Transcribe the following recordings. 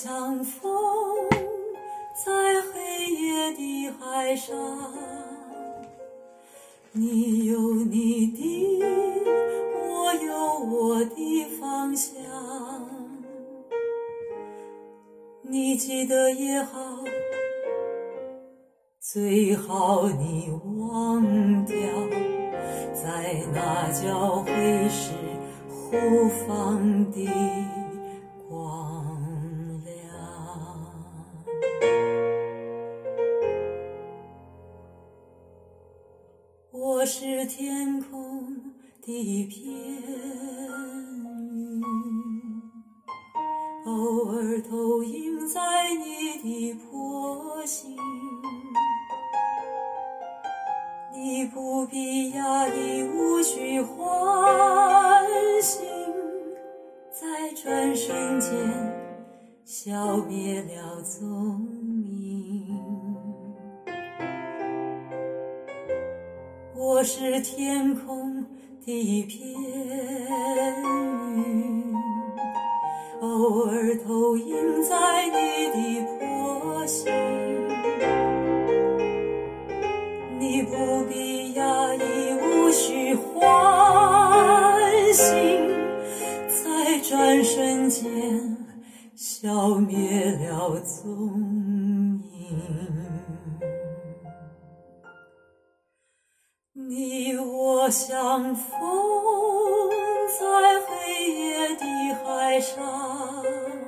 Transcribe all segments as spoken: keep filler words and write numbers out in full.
像风，在黑夜的海上，你有你的，我有我的方向。你记得也好，最好你忘掉，在那交汇时互放的光亮。我是天空的一片云，偶尔投影在你的波心。你不必压抑，无需唤醒，在转瞬间消灭了踪影。我是天空的一片云，偶尔投影在你的波心。你不必压抑，无需唤醒，在转瞬间消灭了踪影。你我像风，在黑夜的海上，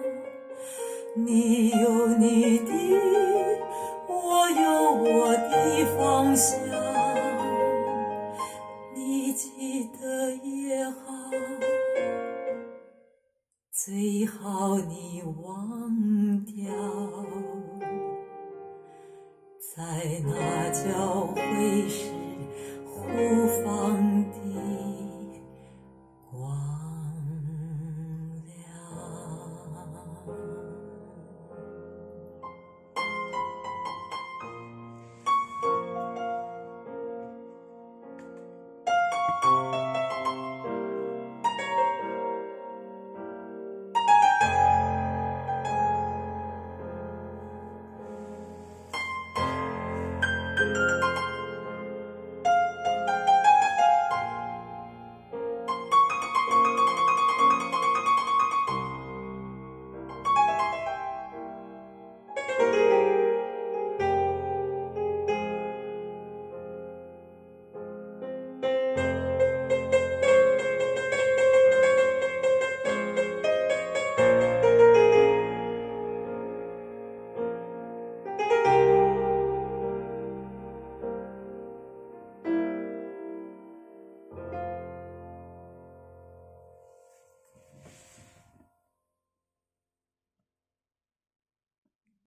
你有你的，我有我的方向。你记得也好，最好你忘掉，在那交汇时